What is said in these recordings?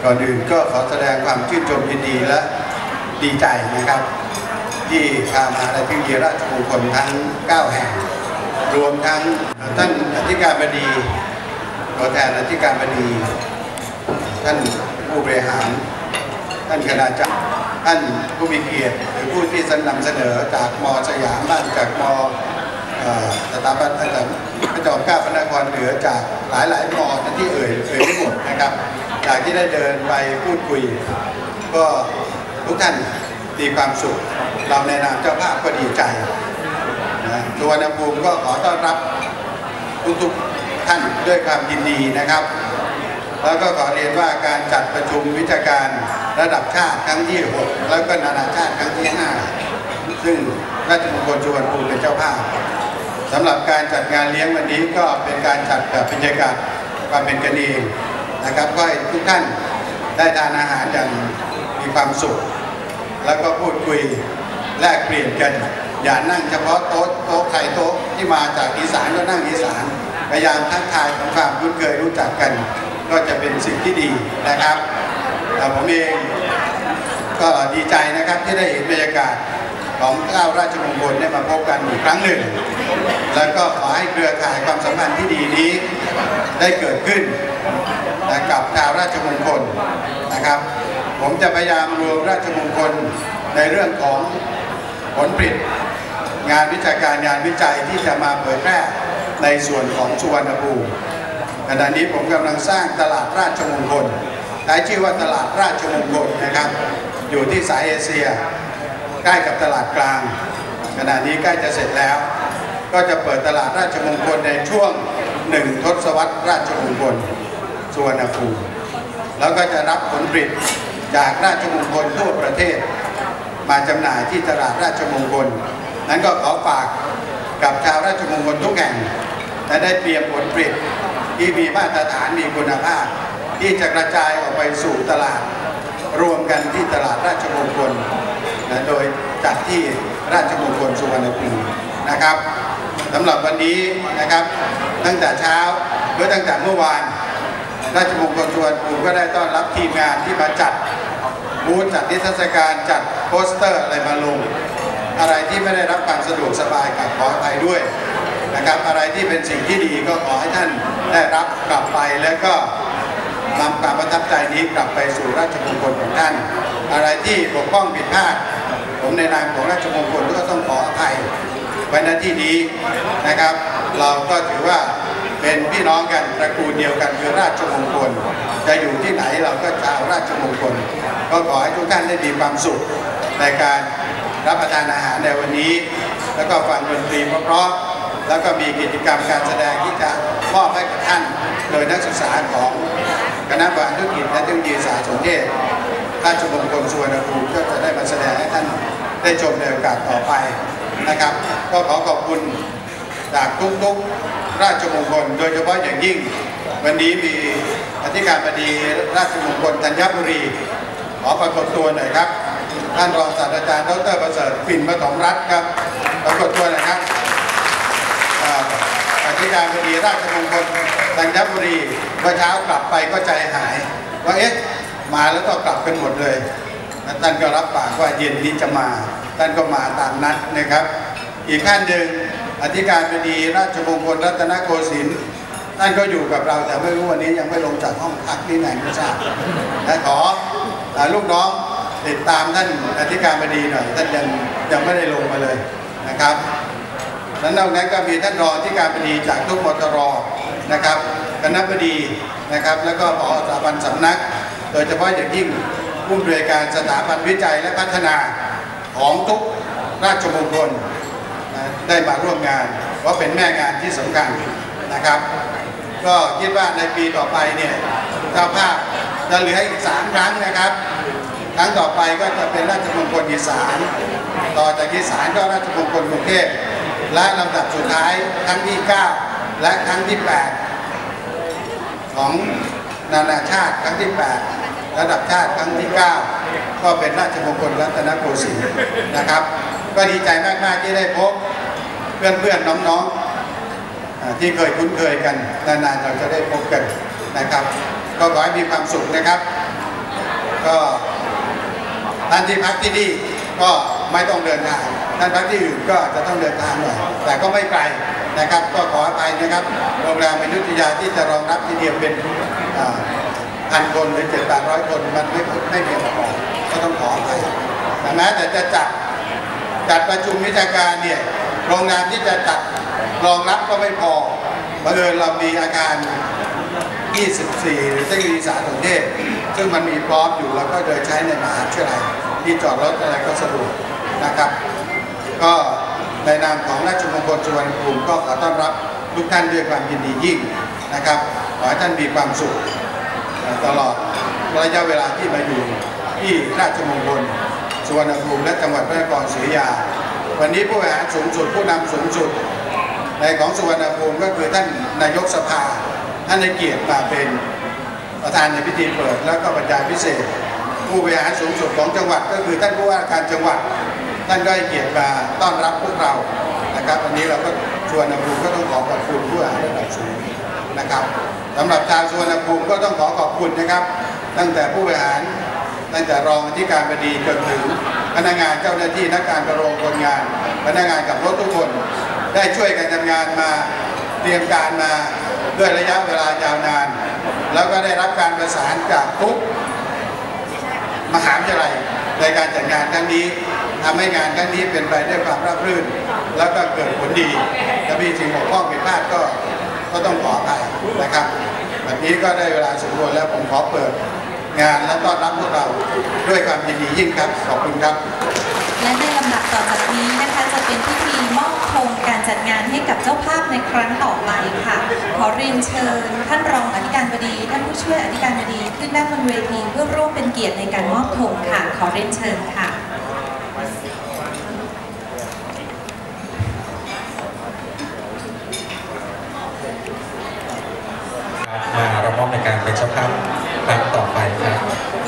ก่อนอื่นก็ขอแสดงความชื่นชมยินดีและดีใจนะครับที่ทางมหาวิทยาลัยเทคโนโลยีราชมงคลทั้ง9แห่งรวมทั้งท่านอธิการบดีตัวแทนอธิการบดีท่านผู้บริหารท่านคณาจารย์ท่านผู้มีเกียรติหรือผู้ที่นำเสนอจากม.สยามบ้างจากม.สถาบันพระจอมเกล้าพระนครเหนือจากหลายม.ที่เอ่ยไม่หมดนะครับจากที่ได้เดินไปพูดคุยก็ทุกท่านมีความสุขเราในนามเจ้าภาพก็ดีใจนะสุวรรณภูมิก็ขอต้อนรับทุกท่านด้วยความยินดีนะครับแล้วก็ขอเรียนว่าการจัดประชุมวิชาการระดับชาติครั้งที่6แล้วก็นานาชาติครั้งที่5ซึ่งราชมงคลสุวรรณภูมิเป็นเจ้าภาพสำหรับการจัดงานเลี้ยงวันนี้ก็เป็นการจัดแบบบรรยากาศความเป็นกันเองนะครับก็ให้ทุกท่านได้ทานอาหารอย่างมีความสุขแล้วก็พูดคุยแลกเปลี่ยนกันอย่านั่งเฉพาะโต๊ะใครโต๊ะที่มาจากอีสานก็นั่งอีสานพยายามทักทายของความคุ้นเคยรู้จักกันก็จะเป็นสิ่งที่ดีนะครับผมเองก็ดีใจนะครับที่ได้เห็นบรรยากาศของ9ราชมงคลได้มาพบกันอีกครั้งหนึ่งแล้วก็ขอให้เครือข่ายความสัมพันธ์ที่ดีนี้ได้เกิดขึ้นกับชาวราชมงคลนะครับผมจะพยายามรวมราชมงคลในเรื่องของผลผลิตงานวิชาการงานวิจัยที่จะมาเผยแพร่ในส่วนของสุวรรณภูมิขณะนี้ผมกำลังสร้างตลาดราชมงคลใช้ชื่อว่าตลาดราชมงคลนะครับอยู่ที่สายเอเชียใกล้กับตลาดกลางขณะนี้ใกล้จะเสร็จแล้วก็จะเปิดตลาดราชมงคลในช่วง1 ทศวรรษราชมงคลสุวรรณภูมิแล้วก็จะรับผลผลิตจากราชมงคลทั่วประเทศมาจำหน่ายที่ตลาดราชมงคลนั้นก็ขอฝากกับชาวราชมงคลทุกแห่งและได้เตรียมผลผลิตที่มีมาตรฐานมีคุณภาพที่จะกระจายออกไปสู่ตลาดรวมกันที่ตลาดราชมงคลโดยจัดที่ราชมงคลสุวรรณภูมินะครับสำหรับวันนี้นะครับตั้งแต่เช้าหรือตั้งแต่เมื่อวานราชมงคลสุวรรณภูมิก็ได้ต้อนรับทีมงานที่มาจัดบูธจัดนิทรรศการจัดโปสเตอร์อะไรมาลงอะไรที่ไม่ได้รับความสะดวกสบายกับขออภัยด้วยนะครับอะไรที่เป็นสิ่งที่ดีก็ขอให้ท่านได้รับกลับไปแล้วก็นำความประทับใจนี้กลับไปสู่ราชมงคลของท่านอะไรที่บกพร่องผิดพลาดผมในนามของราชมงคลก็ต้องขออภัยไว้ณที่นี้นะครับเราก็ถือว่าเป็นพี่น้องกันตระกูลเดียวกันคือราชมงคลจะอยู่ที่ไหนเราก็ชาวราชมงคลก็ขอให้ทุกท่านได้มีความสุขในการรับประทานอาหารในวันนี้แล้วก็ฟังดนตรีเพราะๆแล้วก็มีกิจกรรมการแสดงที่จะมอบให้กับท่านโดยนักศึกษาของคณะบริหารธุรกิจและเทคโนโลยีสารสนเทศราชมงคลสุวรรณภูมิก็จะได้มาแสดงให้ท่านได้ชมในโอกาสต่อไปนะครับก็ขอขอบคุณจากทุกราชมงคลโดยเฉพาะอย่างยิ่งวันนี้มีอธิการบดีราชมงคลธัญบุรีขอปรากฏตัวหน่อยครับท่านรองศาสตราจารย์ดร.ประเสริฐปิ่นปฐมรัตน์ครับปรากฏตัวหน่อยครับอธิการบดีราชมงคลธัญบุรีเมื่อเช้ากลับไปก็ใจหายว่าเอ๊ะมาแล้วก็กลับกันหมดเลยท่านก็รับปากว่าเย็นนี้จะมาท่านก็มาตามนัดนะครับอีกท่านหนึ่งอธิการบดีราชมงคลรัตนโกสินทร์ท่านก็อยู่กับเราแต่ไม่รู้วันนี้ยังไม่ลงจากห้องพักที่ไหนไม่ทราบและขอลูกน้องติดตามท่านอธิการบดีหน่อยท่านยังไม่ได้ลงมาเลยนะครับแล้วนอกนั้นก็มีท่านรองอธิการบดีจากทุกมตรนะครับคณบดีนะครับแล้วก็ผอ.สถาบันสำนักโดยเฉพาะอย่างยิ่งผู้อำนวยการสถาบันวิจัยและพัฒนาของทุกราชมงคลได้มาร่วมงานเพราะเป็นแม่งานที่สำคัญนะครับก็คิดว่าในปีต่อไปเนี่ยเจ้าภาพจะเหลืออีก3 ครั้งนะครับครั้งต่อไปก็จะเป็นราชมงคลอีสานต่อจากอีสานก็ราชมงคลกรุงเทพและลำดับสุดท้ายครั้งที่9และครั้งที่8ของนานาชาติครั้งที่8ระดับชาติครั้งที่9ก็เป็นราชมงคลรัตนโกสินทร์นะครับก็ดีใจมากๆที่ได้พบเพื่อนๆน้องๆที่เคยคุ้นเคยกันนานๆเราจะได้พบกันนะครับก็ขอให้มีความสุขนะครับก็ท่านที่พักที่นี่ก็ไม่ต้องเดินทางท่านพักที่อื่นก็จะต้องเดินทางหน่อยแต่ก็ไม่ไกลนะครับก็ขออภัยนะครับโรงแรมอยุธยาที่จะรองรับทีเดียวเป็นพันคนหรือ700-800 คนมันไม่เพียงพอก็ต้องขออภัยแม้แต่จะจัดประชุมวิชาการเนี่ยโรงงานที่จะจัดรองรับก็ไม่พอบังเอิญเรามีอาคาร24หรือเทคโนโลยีสารสนเทศซึ่งมันมีพร้อมอยู่แล้วก็โดยใช้ในมหาวิทยาลัยที่จอดรถอะไรก็สะดวกนะครับก็ในนามของราชมงคลสุวรรณภูมิก็ขอต้อนรับทุกท่านด้วยความยินดียิ่งนะครับขอให้ท่านมีความสุขตลอดระยะเวลาที่มาอยู่ที่ราชมงคลสุวรรณภูมิและจังหวัดพระนครศรีอยุธยาวันนี้ผู้บริหารสูงสุดผู้นำสูงสุดในของสุวรรณภูมิก็คือท่านนายกสภาท่านได้เกียรติมาเป็นประธานในพิธีเปิดแล้วก็บรรยายพิเศษผู้บริหารสูงสุดของจังหวัดก็คือท่านผู้ว่าการจังหวัดท่านได้เกียรติมาต้อนรับพวกเรานะครับวันนี้เราก็สุวรรณภูมิก็ต้องขอขอบคุณผู้บริหารระดับสูงนะครับสำหรับชาวสุวรรณภูมิก็ต้องขอบคุณนะครับตั้งแต่ผู้บริหารตั้งแต่รองอธิการบดีจนถึงพนักงานเจ้าหน้าที่นักการประโรงคนงานพนักงานกับรถทุกคนได้ช่วยกันทำงานมาเตรียมการมาด้วยระยะเวลายาวนานแล้วก็ได้รับการประสานจากทุกมหาวิทยาลัยในการจัดงานครั้งนี้ทำให้งานครั้งนี้เป็นไปด้วยความราบรื่นแล้วก็เกิดผลดีถ้ามีสิ่งบกพร่องผิดพลาดก็ต้องขออภัยนะครับแบบนี้ก็ได้เวลาสมควรแล้วผมขอเปิดงานและต้อนรับพวกเราด้วยความยินดียิ่งครับขอบคุณครับและในลำดับต่อจากนี้นะคะจะเป็นพิธีมอบธงการจัดงานให้กับเจ้าภาพในครั้งต่อไปค่ะขอเรียนเชิญท่านรองอธิการบดีท่านผู้ช่วยอธิการบดีขึ้นด้านบนเวทีเพื่อร่วมเป็นเกียรติในการมอบธงค่ะขอเรียนเชิญค่ะมาเรามอบในการเป็นเจ้าภาพครั้งต่อไปครับ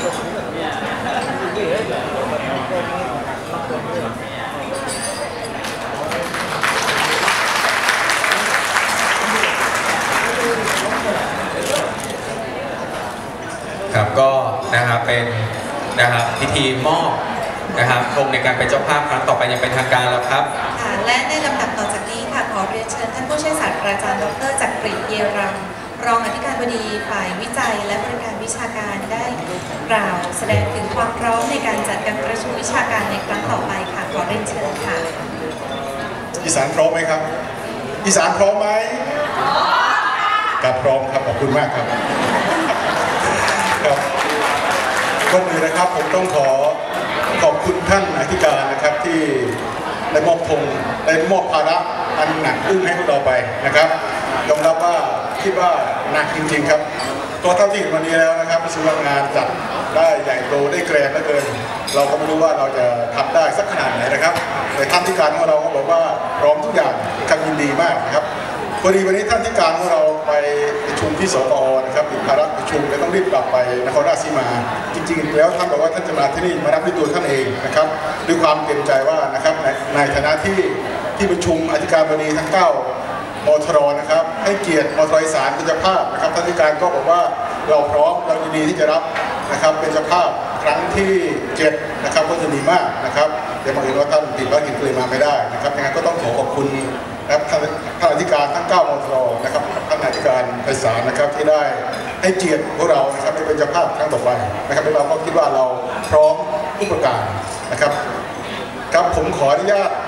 ครับก็นะครับเป็นนะครับพิธีมอบนะครับธงในการเป็นเจ้าภาพครั้งต่อไปยังเป็นทางการแล้วครับค่ะและในลำดับต่อจากนี้ค่ะขอเรียนเชิญท่านผู้ช่วยศาสตราจารย์ดร.จักริด เยรัมรองอธิการบดีฝ่ายวิจัยและบริการวิชาการได้กล่าวแสดงถึงความพร้อมในการจัดการประชุมวิชาการในครั้งต่อไปค่ะขอเรียนเชิญค่ะอีสานพร้อมไหมครับอีสานพร้อมไหมครับพร้อมครับขอบคุณมากครับครับก่อนอื่นนะครับผมต้องขอบคุณท่านอธิการนะครับที่ได้มอบธงได้มอบภาระอันหนักอึ้งให้พวกเราไปนะครับยอมรับว่าคิดว่าหนักจริงๆครับก็เท่าที่เห็นวันนี้แล้วนะครับสำหรับงานจัดได้ใหญ่โตได้แกรนด์เหลือเกินเราก็ไม่รู้ว่าเราจะทำได้สักขนาดไหนนะครับแต่ท่านที่การของเราก็บอกว่าพร้อมทุกอย่างทำยินดีมากนะครับพอดีวันนี้ท่านที่การของเราไปประชุมที่สกอนะครับติดภาระประชุมและต้องรีบกลับไปนครราชสีมาจริงๆแล้วท่านบอกว่าท่านจะมาที่นี่มารับด้วยตัวท่านเองนะครับด้วยความเต็มใจว่านะครับในฐานะที่ประชุมอธิการบดีทั้ง9มทรนะครับให้เกียรติมทรอีสานเป็นเจ้าภาพนะครับท่านที่การก็บอกว่าเราพร้อมเรายินดีที่จะรับนะครับเป็นเจ้าภาพครั้งที่7นะครับก็จะดีมากนะครับแต่บางทีว่าท่านติดภารกิจเลยมาไม่ได้นะครับยังไงก็ต้องขอบคุณนะครับท่านอธิการทั้ง9มทรนะครับท่านอธิการไพศาลนะครับที่ได้ให้เกียรติพวกเรานะครับที่เป็นเจ้าภาพครั้งต่อไปนะครับเราก็คิดว่าเราพร้อมทุกประการนะครับครับผมขออนุญาต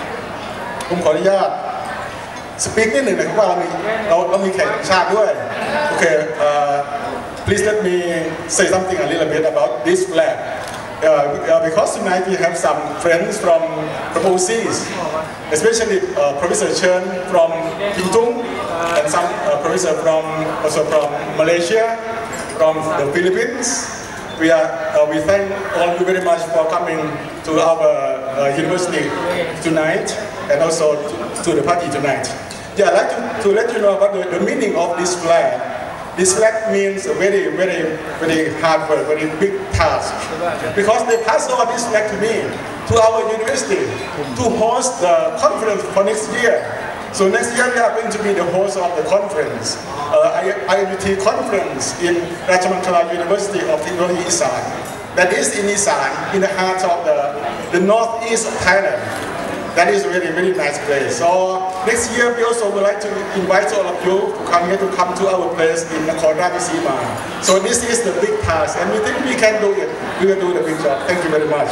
สปีกนิดหนึ่งนะครับว่าเรามีแขกต่างชาติด้วยโอเค please let me say something a little bit about this flag because tonight we have some friends from overseas especially Professor Chen from Pitung and some professor also from Malaysia from the Philippines we thank all you very much for coming to our university tonight and also to the party tonight. Yeah, I'd like to let you know about the meaning of this flag. This flag means a very, very, very hard work, very big task. Because they passed on this flag to me, to our university, to host the conference for next year. So next year we are going to be the host of the conference, IUT conference in Rajamangala University of Technology Isan. that is in Isan, in the heart of the northeast of Thailand. That is really a very nice place. So next year we also would like to invite all of you to come to our place in Nakhon Ratchasima. So this is the big task, and we think we can do it. We will do the big job. Thank you very much.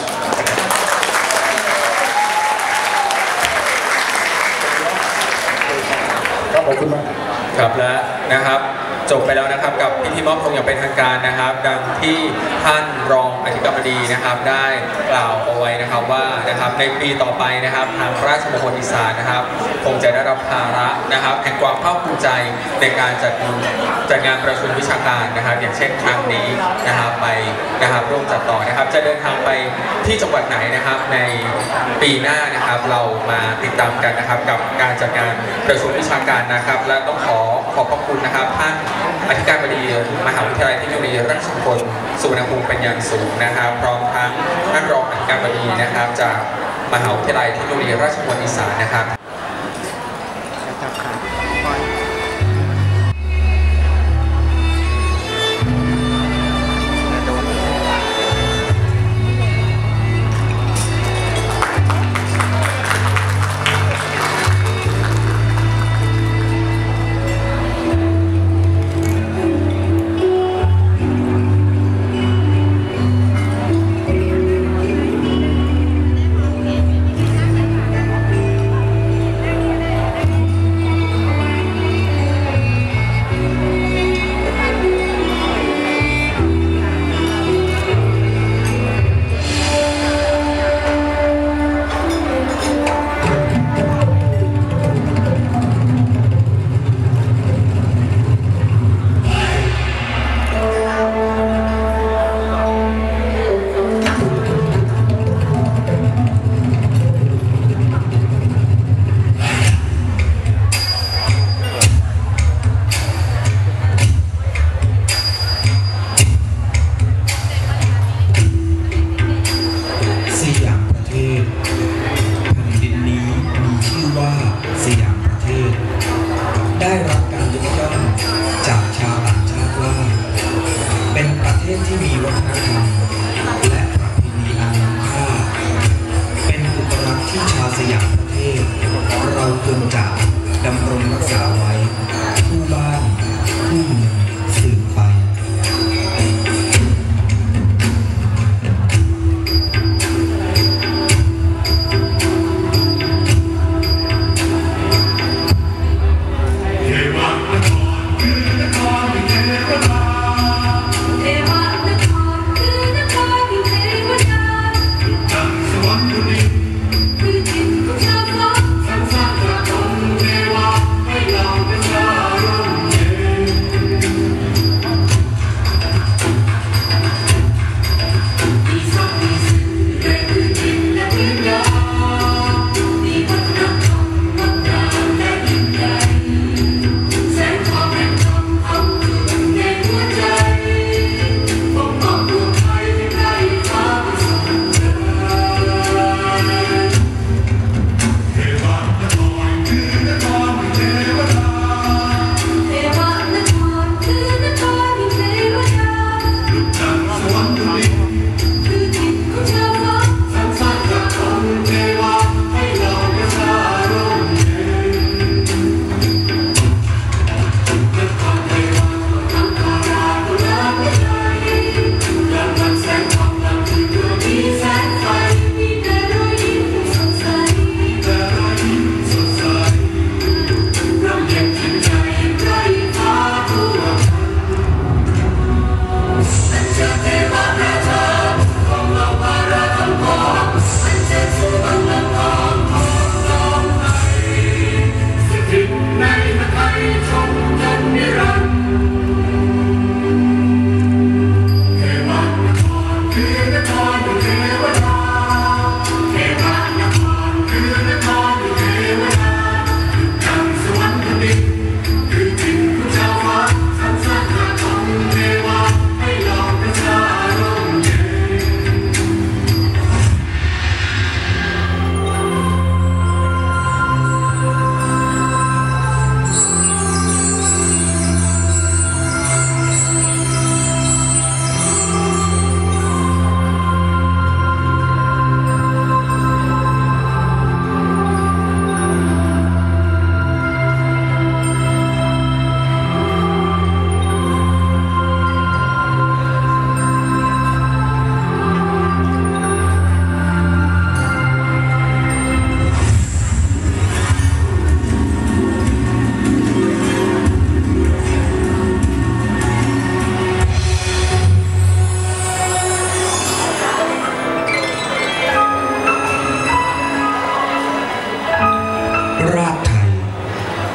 ครับขอบคุณมากครับและนะครับจบไปแล้วนะครับกับพิธีมอบธงอย่างเป็นทางการนะครับดังที่ท่านรองอธิการบดีนะครับได้กล่าวเอาไว้นะครับว่านะครับในปีต่อไปนะครับทางราชมงคลอีสานนะครับคงจะได้รับภาระนะครับแห่งความภาคภูมิใจในการจัดงานประชุมวิชาการนะครับอย่างเช่นครั้งนี้นะครับไปนะครับร่วมจัดต่อนะครับจะเดินทางไปที่จังหวัดไหนนะครับในปีหน้านะครับเรามาติดตามกันนะครับกับการจัดงานประชุมวิชาการนะครับและต้องขอบพระคุณนะครับท่านอธิการบดีมหาวิทยาลัยเทคโนโลยีราชมงคลสุวรรณภูมิเป็นอย่างสูงนะครับพร้อมทั้งท่านรองอธิการบดีนะครับจากมหาวิทยาลัยเทคโนโลยีราชมงคลอีสานนะครับ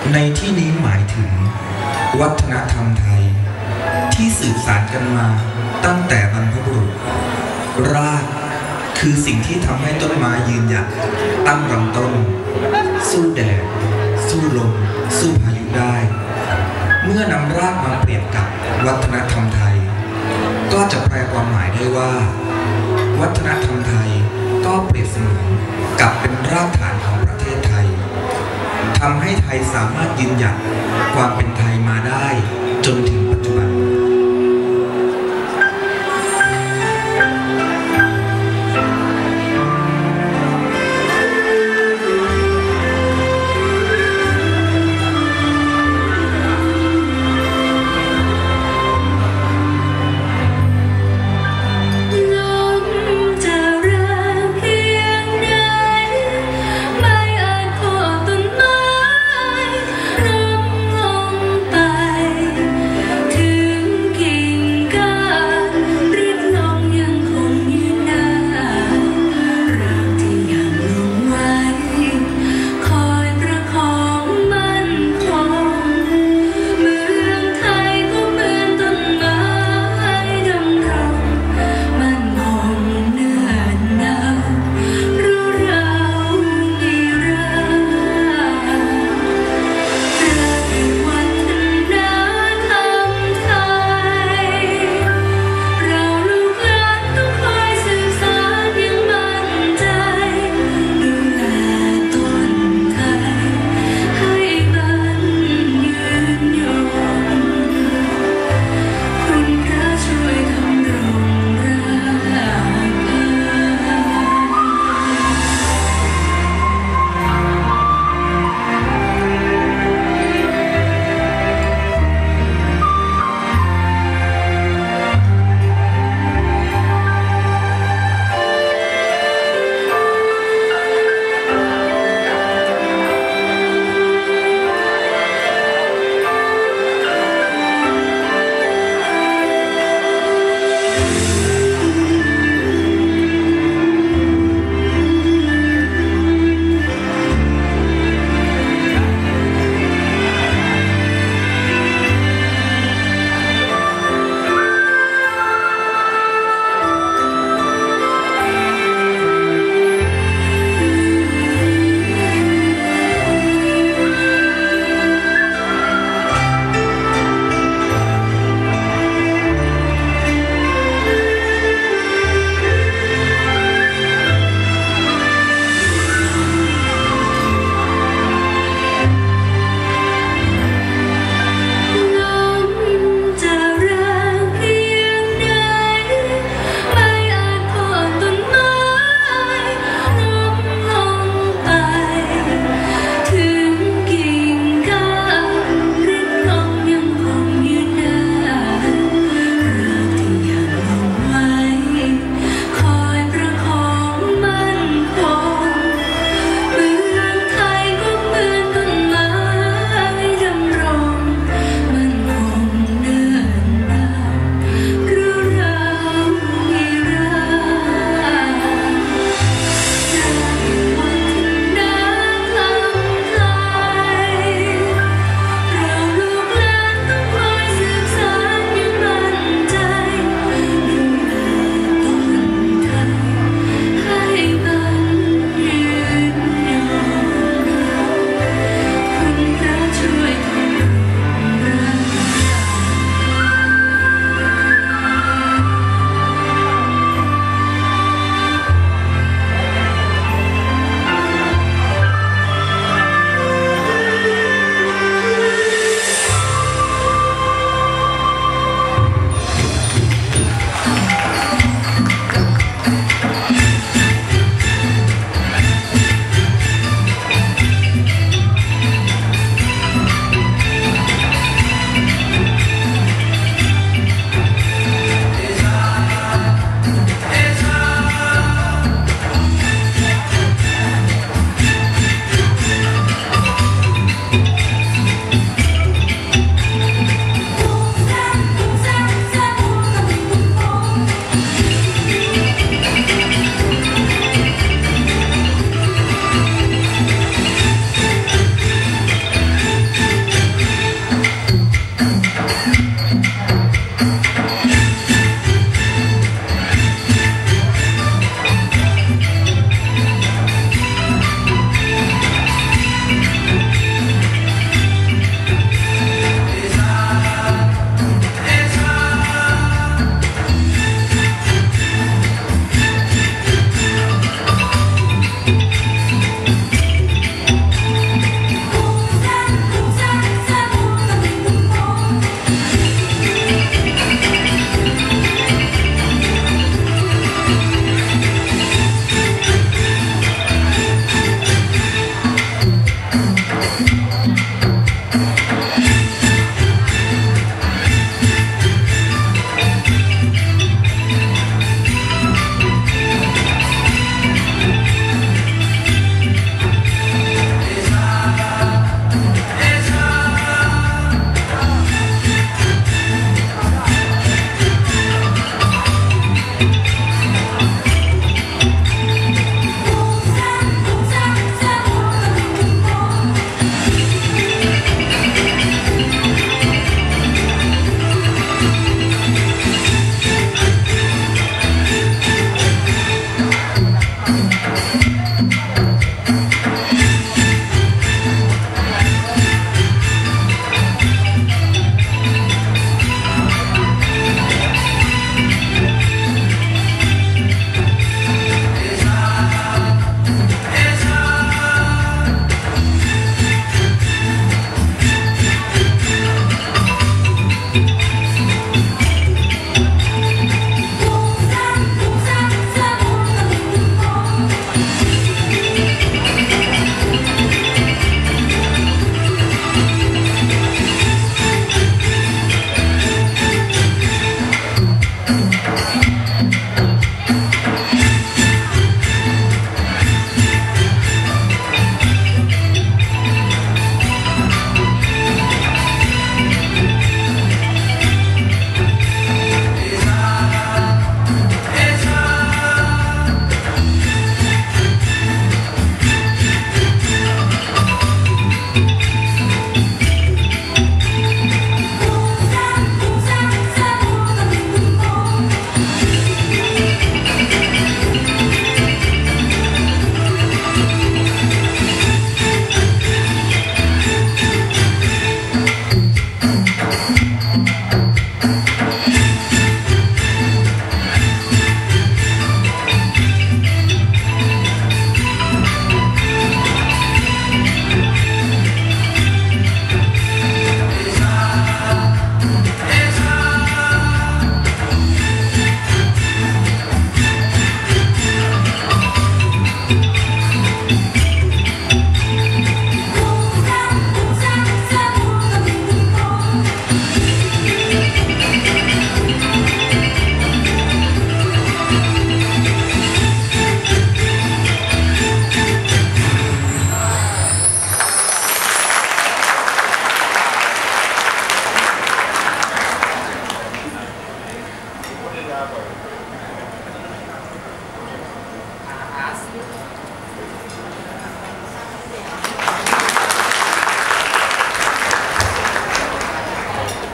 ในที่นี้หมายถึงวัฒนธรรมไทยที่สืบสานกันมาตั้งแต่บรรพบุรุษรากคือสิ่งที่ทำให้ต้นไม้ยืนหยัดตั้งลำต้นสู้แดดสู้ลมสู้พายุได้เมื่อนำรากมาเปรียบกับวัฒนธรรมไทยก็จะแปลความหมายได้ว่าวัฒนธรรมไทยก็เปรียบเสมือนกับเป็นรากฐานของประเทศไทยทำให้ไทยสามารถยืนหยัดความเป็นไทยมาได้จนถึงปัจจุบัน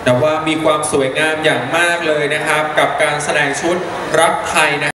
แต่ว่ามีความสวยงามอย่างมากเลยนะครับกับการแสดงชุดรักไทยนะ